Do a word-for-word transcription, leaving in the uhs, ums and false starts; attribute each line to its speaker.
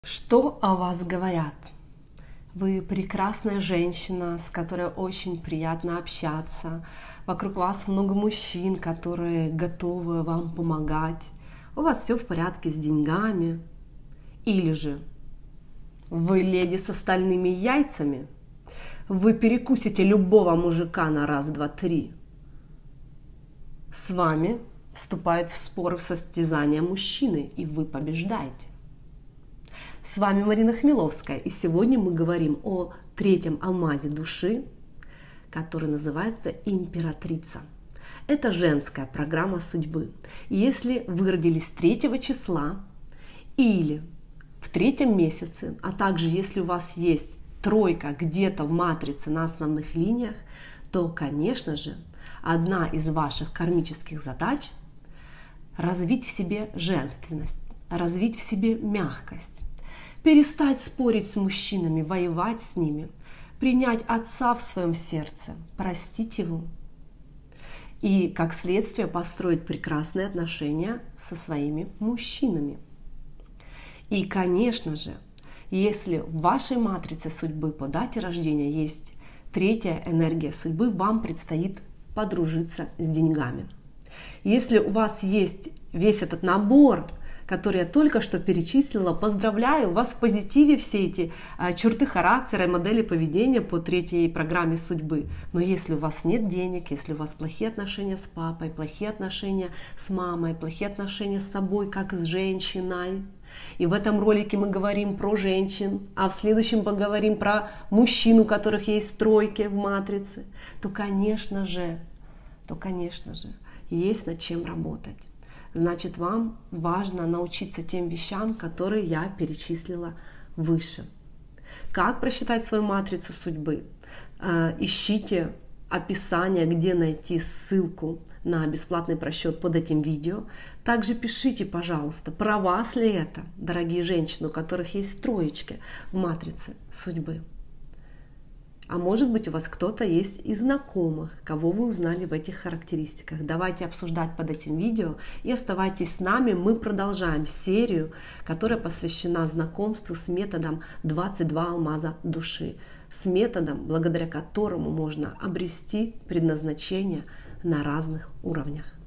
Speaker 1: Что о вас говорят? Вы прекрасная женщина, с которой очень приятно общаться. Вокруг вас много мужчин, которые готовы вам помогать. У вас все в порядке с деньгами. Или же вы леди с остальными яйцами. Вы перекусите любого мужика на раз, два, три. С вами вступают в споры, в состязания мужчины, и вы побеждаете. С вами Марина Хмеловская, и сегодня мы говорим о третьем алмазе души, который называется императрица. Это женская программа судьбы. И если вы родились третьего числа или в третьем месяце, а также если у вас есть тройка где-то в матрице на основных линиях, то, конечно же, одна из ваших кармических задач – развить в себе женственность, развить в себе мягкость. Перестать спорить с мужчинами, воевать с ними, принять отца в своем сердце, простить его и, как следствие, построить прекрасные отношения со своими мужчинами. И, конечно же, если в вашей матрице судьбы по дате рождения есть третья энергия судьбы, вам предстоит подружиться с деньгами. Если у вас есть весь этот набор, который я только что перечислила, поздравляю, у вас в позитиве все эти а, черты характера и модели поведения по третьей программе судьбы. Но если у вас нет денег, если у вас плохие отношения с папой, плохие отношения с мамой, плохие отношения с собой, как с женщиной, и в этом ролике мы говорим про женщин, а в следующем поговорим про мужчин, у которых есть тройки в матрице, то, конечно же, то, конечно же, есть над чем работать. Значит, вам важно научиться тем вещам, которые я перечислила выше. Как просчитать свою матрицу судьбы? Ищите описание, где найти ссылку на бесплатный просчет под этим видео. Также пишите, пожалуйста, про вас ли это, дорогие женщины, у которых есть троечки в матрице судьбы. А может быть, у вас кто-то есть из знакомых, кого вы узнали в этих характеристиках. Давайте обсуждать под этим видео и оставайтесь с нами. Мы продолжаем серию, которая посвящена знакомству с методом двадцать два алмаза души. С методом, благодаря которому можно обрести предназначение на разных уровнях.